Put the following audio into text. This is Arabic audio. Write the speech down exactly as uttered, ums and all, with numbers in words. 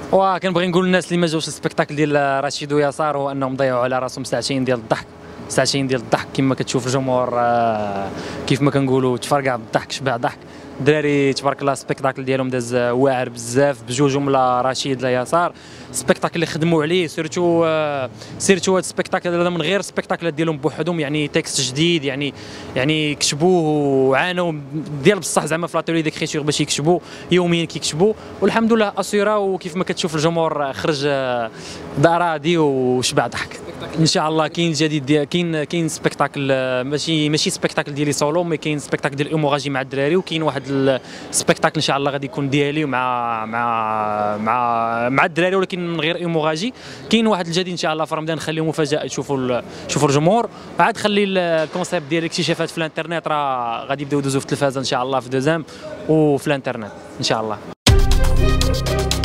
وكنبغي نقول للناس اللي ما جاوش السبيكتاكل ديال رشيد ويسار هو انهم ضيعوا على راسهم ساعتين ديال الضحك، ساعتين ديال الضحك كما كتشوف الجمهور كيف ما كنقولوا تفرقع بالضحك شبع ضحك. الدراري تبارك الله السبيكتاكل ديالهم داز واعر بزاف بجوجهم، لا رشيد لا يسار. السبيكتاكل اللي خدموا عليه سيرتو سيرتو هذا السبيكتاكل هذا من غير السبيكتاكلات ديالهم بوحدهم، يعني تكست جديد، يعني يعني كتبوه وعانوا ديال بصح زعما في لاتولي ديكريتور باش يكتبوا يوميا كيكتبوا، والحمد لله اسيرا. وكيف ما كتشوف الجمهور خرج بارادي وشبع ضحك. ان شاء الله كاين جديد ديال كاين كاين سبيكتاكل ماشي ماشي سبيكتاكل ديالي سولو، مي كاين سبيكتاكل ديال ايموغاجي مع الدراري، وكاين واحد السبيكتاكل ان شاء الله غادي يكون ديالي مع مع مع مع الدراري ولكن من غير ايموغاجي. كاين واحد الجديد ان شاء الله في رمضان نخليه مفاجاه يشوفوا يشوفوا الجمهور. عاد خلي الكونسيبت ديال الاكتشافات في الانترنت راه غادي يبداو يدوزوا في التلفازه ان شاء الله في دوزام وفي الانترنت ان شاء الله.